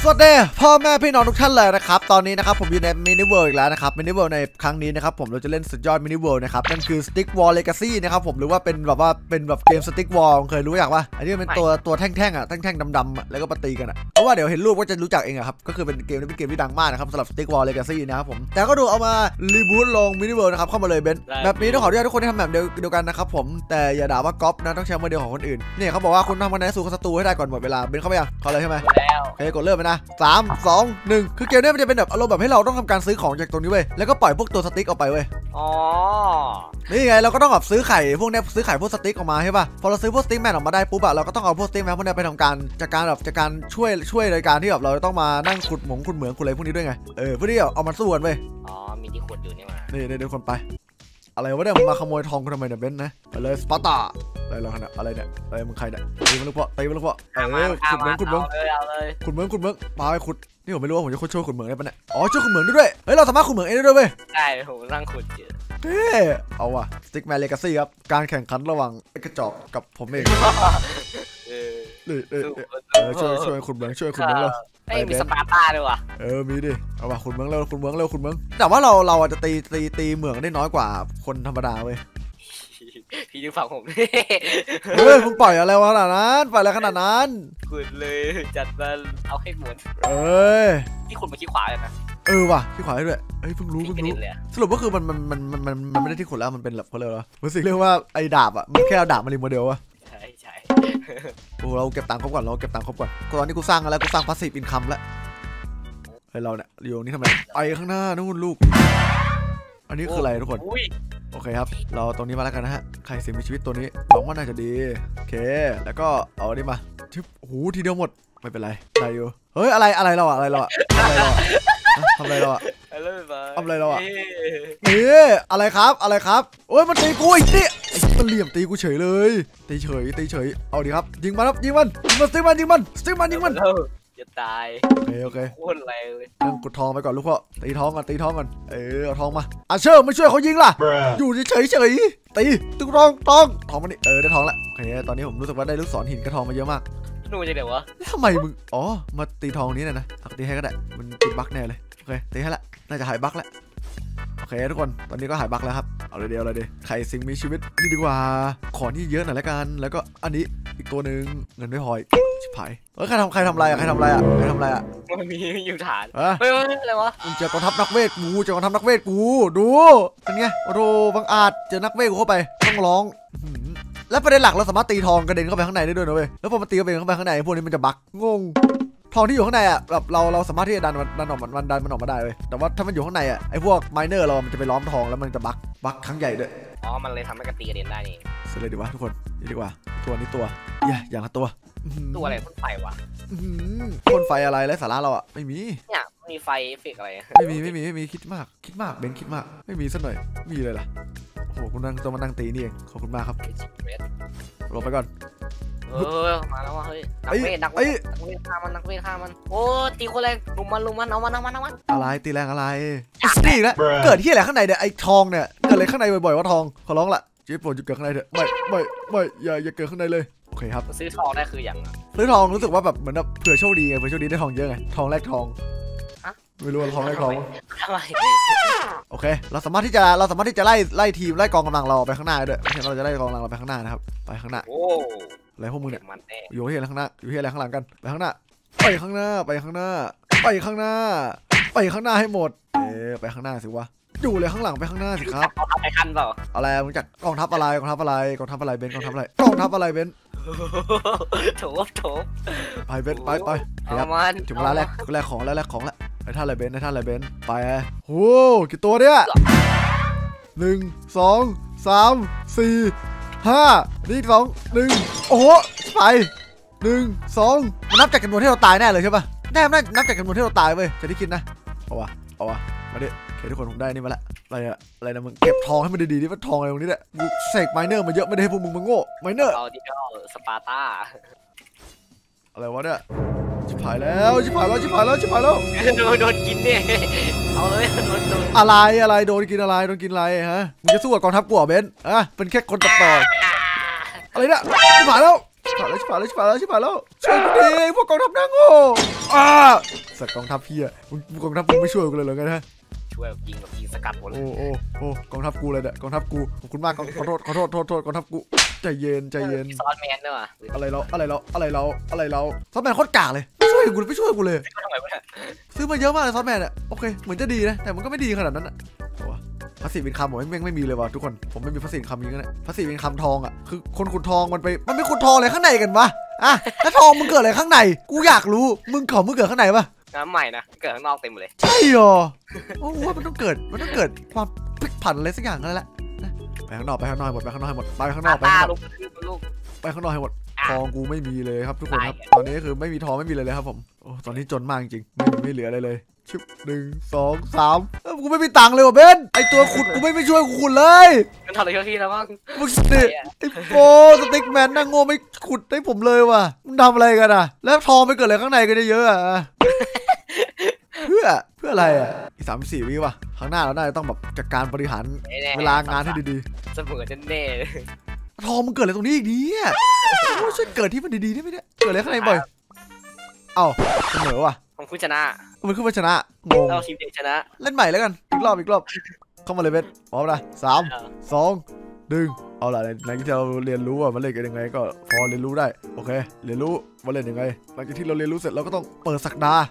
สวัสดีพ่อแม่พี่น้องทุกท่านเลยนะครับตอนนี้นะครับผมอยู่ในมินิเวิลด์อีกแล้วนะครับมินิเวิลด์ในครั้งนี้นะครับผมเราจะเล่นสุดยอดมินิเวิลด์นะครับนั่นคือ Stick Wall Legacy นะครับผมหรือว่าเป็นแบบเกม Stick Wall เคยรู้จักป่ะอันนี้เป็นตัวแท่งๆอ่ะแท่งๆดำๆแล้วก็ปะตีกันอ่ะเพราะว่าเดี๋ยวเห็นรูปก็จะรู้จักเองอะครับก็คือเป็นเกมที่ดังมากนะครับสำหรับ Stick Wall Legacy นะครับผมแต่ก็ดูเอามารีบูตลงมินิเวิลด์นะครับเข้ามาเลยเบนแบบนี้ต้องขออนุญาตทุกคนที่ทำแบบเดียวกันนะครับผมแต่อย่าด่าว่าก๊อปนะต้องใช้โมเดลของคนอื่นเนี่ยเขาบอกว่าคุณทำคะแนนสู้ศัตรูให้ได้ก่อนหมดเวลาเบนเข้าไปยังเขาเลยใช่ไหมแล้วโอเคกดเริ่มไปนะ3 2 1คือเกมนี้มันจะเป็นแบบอารมณ์แบบให้เราต้องทำการซื้อของจากตรงนี้เว้ยแล้วก็ปล่อยพวกตัวสติ๊กออกไปเว้ยอ๋อนี่ไงเราก็ต้องแบบซื้อไข่พวกนี้ซื้อไข่พวกสติ๊กออกมาใช่ป่ะพอเราซื้อพวกสติ๊กแมนออกมาได้ปุ๊บอะเราก็ต้องเอาพวกสติ๊กแมนพวกนี้ไปทำการจากการช่วยในการที่แบบเราต้องมานั่งขุดเหมืองขุดอะไรพวกนี้ด้วยไงเพื่อที่เอามาสู้กันเว้ยอ๋อมีที่ขุดอยู่นี่มานี่เดี๋ยวคนไปอะไรวะเนี่ยมาขโมยทองกูทำไมเนี่ยเบนนะไปเลยสปาร์ตาอะไรเราขนาดอะไรเนี่ยอะไรมึงใครเนี่ยตีมันลูกพ่อขุดเหมืองขุดเหมืองมาไปขุดนี่ผมไม่รู้ว่าผมจะช่วยขุดเหมืองได้ปะเนี่ยอ๋อช่วยขุดเหมืองด้วยเฮ้ยเราสามารถขุดเหมืองเองได้ด้วยเว้ยใช่ผมนั่งขุดอยู่เอาว่ะ Stickman Legacy ครับการแข่งขันระหว่างไอ้กระจอกกับผมเองช่วยขุดเหมืองเรามีสปาร์ต้าด้วยว่ะมีดิเอาว่ะขุดเหมืองแต่ว่าเราอาจจะตีเหมืองได้น้อยกว่าคนธรรมดาเว้ยพี่ดูฝั่งผมมึงปล่อยอะไรวะขนาดนั้นขุดเลยจัดมันเอาให้หมดที่ขุดมาขี้ขวาเลยนะว่ะที่ขวาด้วยเพิ่งรู้สรุปก็คือมันไม่ได้ที่ขุดแล้วมันเป็นแบบเขาเรียกว่ามันสิ่งเรียกว่าไอ้ดาบอ่ะมันแค่เอาดาบมารีโมเดลวะใช่โอ้เราเก็บตังค์ครบก่อนตอนนี้กูสร้างแล้วกูสร้างพาสซีฟอินคัมแล้วเราเนี่ยอยู่นี่ทำไมไปข้างหน้านู่นลูกอันนี้คืออะไรทุกคนโอเคครับเราตรงนี้มาแล้วกันนะฮะใครสิ่งมีชีวิตตัวนี้หวังว่าน่าจะดีโอเคแล้วก็เอาอันนี้มาชิบโอ้โหทีเดียวหมดไม่เป็นไรได้อยู่เฮ้ยอะไรเราอะทำอะไรเราอะทำอะไรเราอะนี่อะไรครับโอ้ยมันตีกูอีกทีมันเหลี่ยมตีกูเฉยเลยตีเฉยเอาดิครับยิงมันยิงมันสติ๊กมันจะตายโอเคโคตรแรงเลยนั่งกดทองไปก่อนลูกพ่อตีทองกันเอาทองมาอาเชอร์ไม่ช่วยเขายิงล่ะอยู่เฉยตีตึกทองมันนี่ได้ทองแล้วโอเคตอนนี้ผมรู้สึกว่าได้ลูกศรหินกระทองมาเยอะมากนู่นจะเดี๋ยววะทำไมมึงมาตีทองนี้นะตีให้ก็ได้มันติดบั๊กแน่เลยโอเคตีให้ละน่าจะหายบั๊กแล้วโอเคทุกคนตอนนี้ก็หายบั๊กแล้วครับเอาเลยเดียวใครสิ่งมีชีวิตนี่ดีกว่าขอนี่เยอะหน่อยละกันแล้วก็อันนี้อีกตัวหนึ่งเงินไม่พอชิบหายใครทำอะไรอะมันมีอยู่ฐานเฮ้ยอะไรวะมึงเจอกองทัพนักเวทกูดูเป็นไงโอ้โหบังอาจเจอนักเวทกูเข้าไปต้องร้องและประเด็นหลักเราสามารถตีทองกระเด็นเข้าไปข้างในได้ด้วยนะเว้ยแล้วพอมันตีเข้าไปข้างในพวกนี้มันจะบั๊กงงทองที่อยู่ข้างในอ่ะแบบเราสามารถที่จะดันมันออกมาได้เว้ยแต่ว่าถ้ามันอยู่ข้างในอ่ะไอ้พวกไมเนอร์เรามันจะไปล้อมทองแล้วมันจะบั๊กครั้งใหญ่ด้วยมันเลยทำให้กระตีกระเด็นได้นี่เสร็จเลยดีวะทุกคนนี่ดีกว่าตัวอย่างละตัวอะไรพ่นไฟวะพ่นไฟอะไรไร้สาระเราอ่ะไม่มีเนี่ยมีไฟเอฟเฟกอะไรไม่มีคิดมากเบนคิดมากไม่มีสักหน่อยมีเลยล่ะโอ้โหคุณต้องมานั่งตีนี่เองขอบคุณมากครับลงไปก่อนมาแล้วว่ะเฮ้ยนักเวทฆ่ามันโอ้ตีคนแรงลุมมันเอามันอะไรตีแรงอะไรนี่แล้วเกิดที่อะไรข้างในเนี่ยไอ้ทองเนี่ยเกิดอะไรข้างในบ่อยๆว่าทองขอร้องละเจ๊โปรดหยุดเกิดข้างในเถอะไม่อย่าเกิดข้างในเลยโอเคครับซื้อทองได้คืออย่างซื้อทองรู้สึกว่าแบบเหมือนแบบเผื่อโชคดีไงเผื่อโชคดีได้ทองเยอะไงทองแรกทองไม่รู้ว่าทองแรกทองโอเคเราสามารถที่จะไล่ทีมไล่กองกำลังเราไปข้างหน้าด้วยไม่ใช่เราจะไล่กองกำลังเราไปข้างหน้านะครับไปข้างหน้าอะไรพวกมึงเนี่ยอยู่ที่อะไรข้างหน้าอยู่ที่อะไรข้างหลังกันไปข้างหน้าไปข้างหน้าให้หมดไปข้างหน้าสิวะอยู่เลยข้างหลังไปข้างหน้าสิครับไปคันเปล่าอะไรมึงจากกองทัพอะไรเบนกองทัพอะไรเบนโถไปเบนไปถึงเวลาแรกของแล้วไอ้ท่าอะไรเบนไปโอ้กี่ตัวเนี่ย1 2 3 4 5นี่2 1โอ้โหไป1 2มันนับจากจำนวนที่เราตายแน่เลยใช่ป่ะแน่นับจากจำนวนที่เราตายเว้ยจะได้คิดนะเอาวะมาดิโอเคทุกคนผมได้นี่มาละอะไรนะมึงเก็บทองให้มันดีๆนี่มันทองอะไรตรงนี้แหละกูเสกไมเนอร์มาเยอะไม่ได้ให้พวกมึงมาโง่ไมเนอร์เอาที่เอาสปาร์ต้าอะไรวะเนี่ยชิบหายแล้วโดนกินเนี่ยเอาเลยโดนอะไรโดนกินอะไรฮะมึงจะสู้กับกองทัพกูเหรอเบนเป็นแค่คนตัดต่ออะไรเนี่ยชิบหายแล้วชิบหายแล้วชิบหายแล้วชิบหายแล้วชิบหายแล้วช่วยกูดิพวกกองทัพหน้าโง่สัตว์กองทัพพี่อะมึงกองทัพมึงไม่ช่วยกูเลยเหรอไงนะช่วยยิงสกัดหมดเลยโอ้กองทัพกูเลยเนี่ยกองทัพกูขอบคุณมากขอโทษกองทัพกูใจเย็นซอสแมนด้วยว่ะอะไรเราซอสแมนโคตรกากเลยไม่ช่วยกูเลยทำไมวะเนี่ยซื้อมาเยอะมากเลยซอสแมนอะโอเคเหมือนจะดีนะแต่มันก็ไม่ดีขนาดนั้นอะภาษีอินคัมผมไม่มีเลยว่ะทุกคนผมไม่มีภาษีอินคัมนี้ก็ได้ภาษีอินคัมทองอะคือคนขุดทองมันไม่ขุดทองอะไรข้างในกันวะอ่ะถ้าทองมึงเกิดอะไรข้างในกูอยากรู้มึงเกิดข้างในปะน้ำใหม่นะเกิดข้างนอกเต็มเลยใช่หรอโอ้ว่ามันต้องเกิดความพลิกผันอะไรสักอย่างนั่นแหละไปข้างนอกให้หมดไปข้างนอกให้หมดไปข้างนอกให้หมดทองกูไม่มีเลยครับทุกคนครับตอนนี้คือไม่มีทองไม่มีเลยครับผมโอ้ตอนนี้จนมากจริงไม่เหลืออะไรเลยชิบ1 2 3กูไม่มีตังค์เลยว่ะเบนไอตัวขุดกูไม่ช่วยกูขุดเลยมันทำอะไรเยอะที่แล้วมั้งมึงสิไอโฟสติ๊กแมนนั่งโง่ไม่ขุดให้ผมเลยว่ะมึงทำอะไรกันอ่ะแล้วทองไปเกิดอะไรข้างในกันเยอะอ่ะเพื่ออะไรอ่ะอีก34 วิว่ะข้างหน้าเราได้ต้องแบบจัดการบริหารเวลางานให้ดีๆเสมอแน่ทองมันเกิดอะไรตรงนี้อีกเนี่ยช่วยเกิดที่มันดีๆได้ไหมเนี่ยเกิดอะไรข้างในบ่อยเอ้าเสมอว่ะของคุณชนะมันขึ้นมาชนะงงเราทีมเด็กชนะเล่นใหม่แล้วกันอีกรอบเข้ามาเลยเบสพร้อมนะ3 2 1เอาล่ะในที่เราเรียนรู้ว่ามันเล่นกันยังไงก็พอเรียนรู้ได้โอเคเรียนรู้ว่าเล่นยังไงหลังจากที่เราเรียนรู้เสร็จเราก็ต้องเปิดสักดา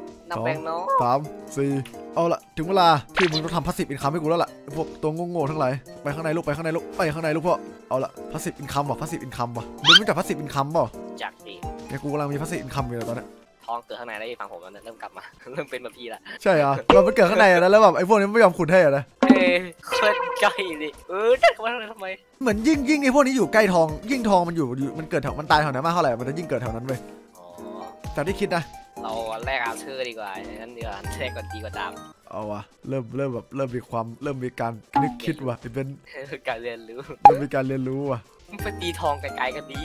2 3 4เอาละถึงเวลาที่มึงต้องทำพาสซีฟอินคัมให้กูแล้วล่ะพวกตัวโง่ๆทั้งหลายไปข้างในลูกไปข้างในลูกพ่อเอาละพาสซีฟอินคัมว่ะพาสซีฟอินคัมว่ะมึงรู้จักพาสซีฟอินคัมป่ะจากดิเนี่ยกูกำลังมีพาสซีฟอินคัมอยู่ตอนนี้ทองเกิดข้างในแล้วฟังผมแล้วเริ่มกลับมาเริ่มเป็นแบบพี่ละใช่เหรอเรามันเกิดข้างในแล้วแบบไอ้พวกนี้ไม่ยอมขุดให้นะโคตรใกล้ดิทำไมเหมือนยิ่งไอ้พวกนี้อยู่ใกล้ทองยิ่งทองมันอยู่มันเกิดแถวมันตายแถวไหนมากเท่าไหร่มันจะยิ่งเกิดแถวนั้นเว้ยจากที่คิดนะเราแลกอาเชอร์ดีกว่างั้นเดี๋ยวแลกก่อนดีกว่าดำเอาวะเริ่มมีการนึกคิดว่ะเป็นการเรียนรู้มีการเรียนรู้ว่ะไปตีทองไกลๆกันดี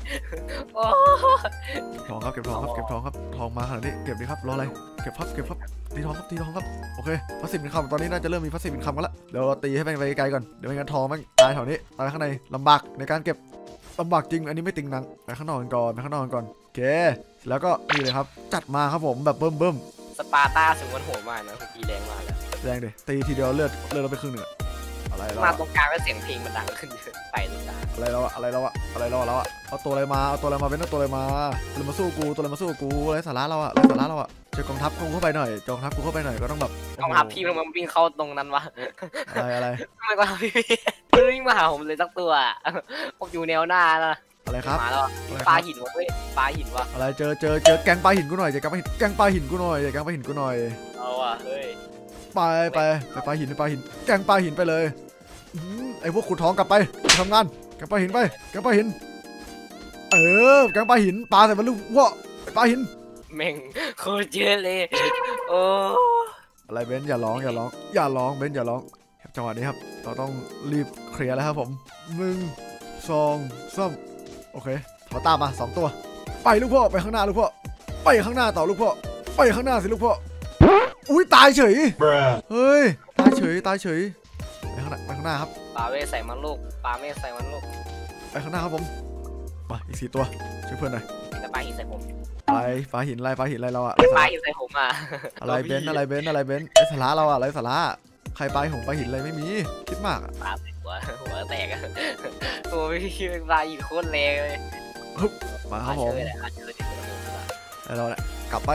ทองครับเก็บทองครับทองมาขนาดนี้เก็บดีครับรออะไรเก็บครับตีทองครับโอเคพาสซีฟอินคัมตอนนี้น่าจะเริ่มมีพาสซีฟอินคัมกันแล้วเดี๋ยวเราตีให้ไปไกลก่อนเดี๋ยวไม่งั้นทองมันตายแถวนี้ตายข้างในลำบากในการเก็บลำบากจริงอันนี้ไม่ติงนังไปข้างนอกก่อนโอเคแล้วก็นี่เลยครับจัดมาครับผมแบบเบิ่มสปาร์ตาถึงวันโหดมากนะตีแรงมากเลยแรงดิตีทีเดียวเลือดเราไปครึ่งหนึ่งอะไรมาตรงกลางแล้วเสียงเพลงมันดังขึ้นไปตรงกลางอะไรเราอะเอาตัวอะไรมาเป็นตัวอะไรมาสู้กูอะไรสาระเราอะเจอกองทัพกูเข้าไปหน่อยก็ต้องแบบกองทัพพี่มันวิ่งเข้าตรงนั้นวะอะไรไม่ก็พี่วิ่งมาหาผมเลยสักตัวผมอยู่แนวหน้านะอะไรครับมาแล้วปลาหินวะเฮ้ยปลาหินวะอะไรเจอแกงปลาหินกูหน่อยแกงปลาหินกูหน่อยเอาว่ะเฮ้ยไปปลาหินแกงปลาหินไปเลยไอพวกขุดทองกลับไปทำงานแกงปลาหินไปแกงปลาหินแกงปลาหินปลาใส่มันลูกว่าปลาหินแม่งโคตรเยอะเลยโอ้อะไรเบนอย่าร้องเบนอย่าร้องจังหวะนี้ครับเราต้องรีบเคลียร์แล้วครับผม1 2 3โอเคขอตามมา2ตัวไปลูกพ่อไปข้างหน้าลูกพ่อไปข้างหน้าต่อลูกพ่อไปข้างหน้าสิลูกพ่ออุ้ยตายเฉยเฮ้ยตายเฉยไปข้างหน้าครับปลาเวใส่มันลูกไปข้างหน้าครับผมไปอีก4ตัวช่วยเพื่อนหน่อยแล้วปลาหินใส่ผมปลาหินอะไรเราอะปลาหินใส่ผมอะอะไรเบนไอ้สาระเราอะอะไรสาระใครปลาหินอะไรไม่มีคิดมากอะปลาหัวแตกอะตัวพี่เป็นปลาหินโคตรแรงเลยมาครับผมเราเนี่ยกลับไป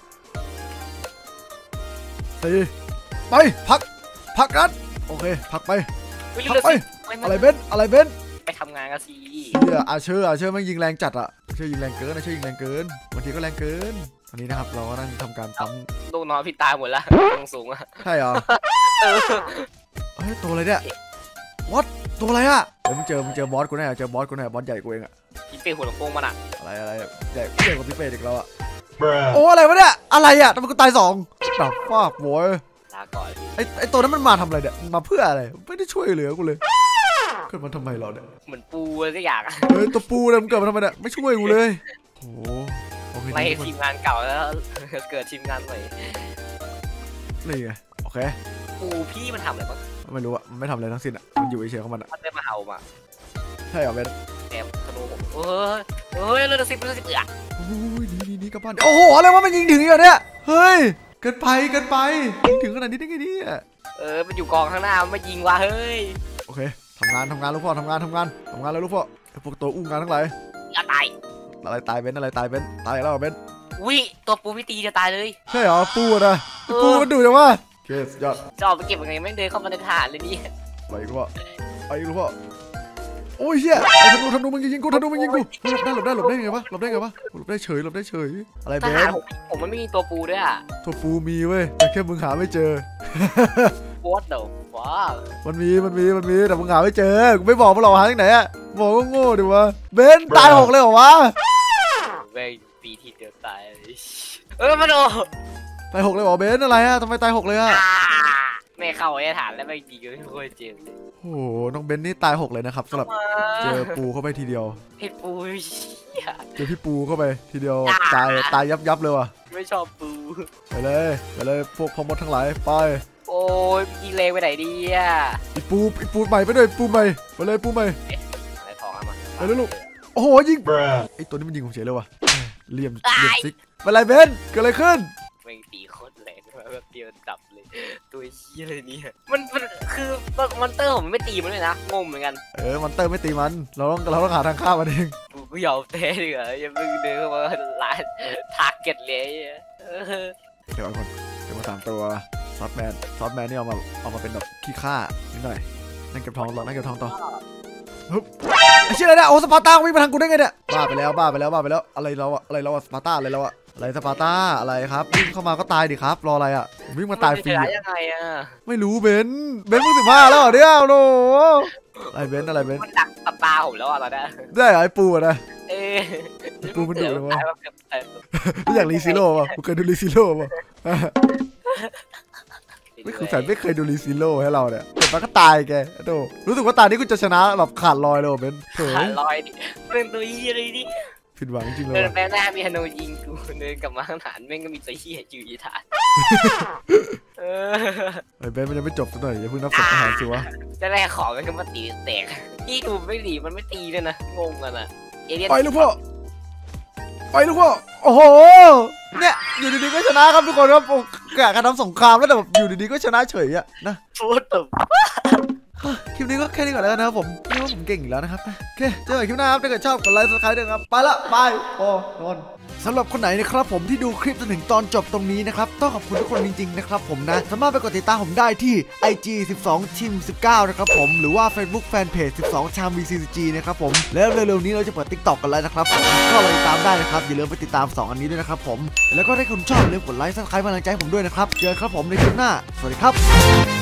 ไปพักกันโอเคพักไปอะไรเบนไปทำงานกันสิอาเชอร์มันยิงแรงจัดอะยิงแรงเกินบางทีก็แรงเกินตอนนี้นะครับเราก็นั่งทำการปั๊มลูกน้องพี่ตายหมดแล้วสูงอะใช่เหรอเฮ้ยตัวอะไรเนี่ยวัดตัวอะไรอะเดี๋ยวมึงเจอบอสกูแน่บอสใหญ่กูเองอะพี่เป้หัวลำโพงมันอะอะไรใหญ่กว่าพี่เป้อีกแล้วอะโอ้อะไรวะเนี่ยอะไรอะทำไมกูตาย2แบบฟาดโว้ยลาก่อนไอตัวนั้นมันมาทำอะไรเนี่ยมาเพื่ออะไรไม่ได้ช่วยเหลือกูเลยเกิดมาทำไมเราเนี่ยเหมือนปูอะไรสักอย่างตัวปูเนี่ยมันเกิดมาทำไมเนี่ยไม่ช่วยกูเลยโอ้ไม่ทีมงานเก่าแล้วเกิดทีมงานใหม่นี่ไงโอเคปูพี่มันทำอะไรบ้างไม่รู้อะมันไม่ทำอะไรทั้งสิ้นอะมันอยู่เฉยๆของมันอะมันได้มาเอามาใช่เหรอเบนแต่ธนูผมเฮ้ยเลือด10เลือด10 โอ้ยนี่กลับบ้านโอ้โหอะไรวะมันยิงถึงอย่างเนี้ยเฮ้ยเกินไปยิงถึงขนาดนี้ได้ไงเนี่ยมันอยู่กองข้างหน้ามันมายิงว่ะเฮ้ยโอเคทำงานลูกพ่อทำงานแล้วลูกพ่อพวกตัวอุ้งงานทั้งหลายอย่าตายอะไรตายเบนตายแล้วเบนวิตัวปูพี่ตีจะตายเลยใช่เหรอปูนะปูมันดูจังวะเคสยอดจะออกไปเก็บยังไงไม่เดินเข้ามาในฐานเลยนี่ไปลูกพ่อโอ้ยเฮียไอ้ธนูมันยิงกูหลบได้ไงวะหลบได้เฉยอะไรเบนผมมันไม่มีตัวปูด้วยอ่ะตัวปูมีเว้ยแต่แค่มึงหาไม่เจอโคตรเดี๋ยวว้ามันมีแต่มึงหาไม่เจอกูไม่บอกมึงหรอกหาที่ไหนอะบอกก็โง่ดิวะเบนตาย6เลยเหรอวะเว้ยปีที่เดียวตายมาดูตาย6เลยเหรอเบนอะไรอะทำไมตาย6เลยอะไม่เข้าไอ้ฐานแล้วไม่ยิงเลยโคตรเจ็บโอ้โหน้องเบนนี่ตาย6เลยนะครับสำหรับเจอปูเข้าไปทีเดียวพี่ปูเจอพี่ปูเข้าไปทีเดียวตายยับเลยว่ะไม่ชอบปูไปเลยพวกพ่อมดทั้งหลายไปโอ้ยยิงเลวไปไหนดีอ่ะอีปูใหม่ไปเลยปูใหม่อะไรทองมาไปเลยลูกโอ้โหยิงไอตัวนี้มันยิงผมเฉยเลยว่ะเหลี่ยมซิกเป็นไรเบนเกิดอะไรขึ้นไม่ตีโคตรแรงแบบเดียวดับเลยตัวเชี่ยเลยนี่มันคือมอนเตอร์ผมไม่ตีมันเลยนะงงเหมือนกันมอนเตอร์ไม่ตีมันเราต้องหาทางฆ่ามันเองกูยอมแพ้ดีกว่าอย่าเพิ่งเดินเข้ามาล้านทาร์เก็ตเลยเดี๋ยวก่อนเดี๋ยวมา3ตัวซอสแมนนี่เอามาเป็นแบบขี้ข้านิดหน่อยนั่งเก็บทองต่อไอ้เชี่ยอะไรเนี่ยโอ้สปาร์ต้าวิ่งมาทางกูได้ไงเนี่ยบ้าไปแล้วอะไรเราสปาร์ต้าอะไรสปาร์ต้าอะไรครับวิ่งเข้ามาก็ตายดิครับรออะไรอ่ะวิ่งมาตายฟรียังไงอ่ะไม่รู้เบนมึง15แล้วเหรอเนี่ยโอ้อะไรเบนมันดักตาผมแล้วอ่ะตอนนี้ได้ไอ้ปูนะปูมันดุเลยวะไม่อยากรีซิโร่ป่ะกูเคยดูรีซิโร่ป่ะไม่เคยดูรีซิโร่ให้เราเนี่ยเกิดมาก็ตายแกโดรู้สึกว่าตานี้กูจะชนะแบบขาดลอยเลยเบนขาดลอยดิเป็นตัวยี่อะไรดิผิดหวังจริงเลยเดินไปหน้ามีฮานูยิงกูเดินกลับมาข้างฐานแม่งก็มีตัวยี่จืดยี่ฐานเบนมันยังไม่จบสักหน่อยอย่าเพิ่งนับศพทหารสิวะจะแรกขอมันก็มาตีแตกที่กูไม่หลีมันไม่ตีเลยนะงงกันอ่ะไปลูกพ่อโอ้โหเนี่ยอยู่ดีๆก็ชนะครับทุกคนครับกะการทำสงครามแล้วแต่แบบอยู่ดีๆก็ชนะเฉยอะนะฟูดตบคลิปนี้ก็แค่นี้ก่อนแล้วนะครับผมนี่ว่าผมเก่งอยู่แล้วนะครับโอเคเจอกันคลิปหน้าครับถ้าเกิดชอบกดไลค์ซับสไครต์ด้วยครับไปละบายโอ้นอนสำหรับคนไหนนะครับผมที่ดูคลิปจนถึงตอนจบตรงนี้นะครับต้องขอบคุณทุกคนจริงๆนะครับผมนะสามารถไปกดติดตามผมได้ที่ IG 12 Team 19นะครับผมหรือว่า Facebook Fanpage 12 Cham VCG นะครับผมแล้วเร็วๆนี้เราจะเปิด TikTok กันแล้วนะครับผมก็ไปติดตามได้นะครับอย่าลืมไปติดตาม2อันนี้ด้วยนะครับผมแล้วก็ถ้าคุณชอบอย่าลืมกดไลค์ซับสไครต์กำลังใจผมด้วยนะครับเจอกันครับผมในคลิปหน้าสวัสดีครับ